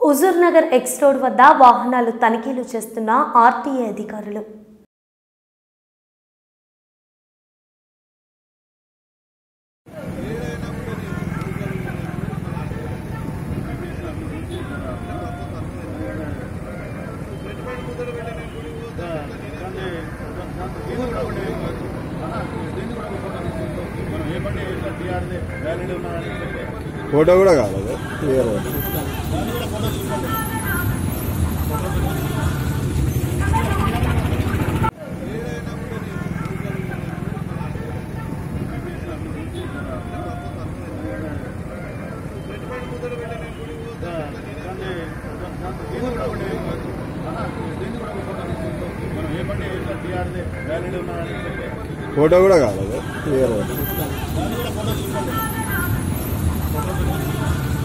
Huzur Nagar X road వద్ద వాహనాలు తనిఖీలు చేస్తున్న ఆర్టీఏ అధికారులు. ఫోటో కూడా కాలేదు. ఫోటో కూడా కాలేదు.